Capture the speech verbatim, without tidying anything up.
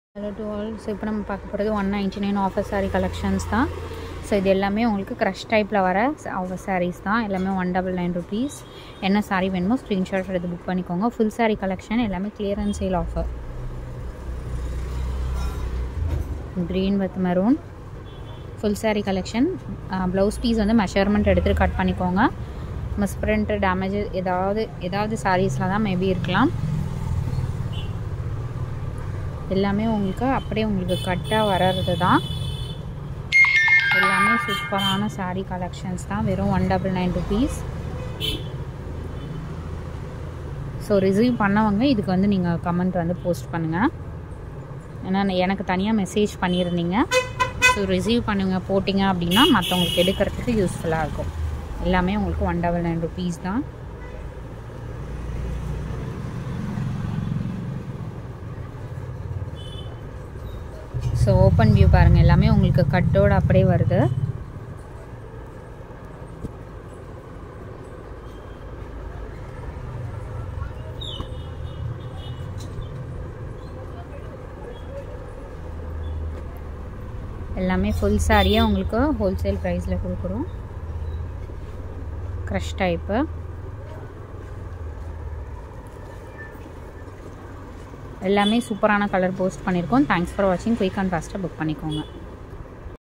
Hello to all. So இப்போ நம்ம பார்க்க போகிறது one ninety nine offer sari collections தான். ஸோ இது எல்லாமே உங்களுக்கு க்ரஷ் டைப்பில் வர ஆஃபர் சாரீஸ் தான். எல்லாமே ஒன் டபுள் நைன் ருபீஸ். என்ன சாரீ வேணுமோ ஸ்க்ரீன்ஷாட் எடுத்து புக் பண்ணிக்கோங்க. ஃபுல் சாரீ கலெக்ஷன் எல்லாமே clearance sale offer. Green with maroon full sari collection. Blouse piece வந்து மெஷர்மெண்ட் எடுத்துகிட்டு கட் பண்ணிக்கோங்க. மிஸ்பிரிண்ட் டேமேஜ் ஏதாவது ஏதாவது சாரீஸில் தான் மேபி இருக்கலாம். எல்லாமே உங்களுக்கு அப்படியே உங்களுக்கு கட்டாக வர்றது தான். எல்லாமே சூப்பரான சாரீ கலெக்ஷன்ஸ் தான். வெறும் one double nine rupees. So receive பண்ணவங்க இதுக்கு வந்து நீங்கள் கமெண்ட் வந்து போஸ்ட் பண்ணுங்கள். ஏன்னா எனக்கு தனியாக மெசேஜ் பண்ணியிருந்தீங்க. ஸோ ரிசீவ் பண்ணுங்க போட்டிங்க அப்படின்னா மற்றவங்களுக்கு எடுக்கிறதுக்கு யூஸ்ஃபுல்லாக இருக்கும். எல்லாமே உங்களுக்கு ஒன் டபுள் நைன் ருபீஸ் தான். ஸோ ஓப்பன் வியூ பாருங்கள். எல்லாமே உங்களுக்கு கட்டோடு அப்படியே வருது. எல்லாமே ஃபுல் சாரியாக உங்களுக்கு ஹோல்சேல் ப்ரைஸில் கொடுக்குறோம். Crush type. எல்லாமே சூப்பரான கலர் போஸ்ட் பண்ணியிருக்கோம். தேங்க்ஸ் ஃபார் வாட்சிங். குயிக் அண்ட் ஃபாஸ்ட்டாக புக் பண்ணிக்கோங்க.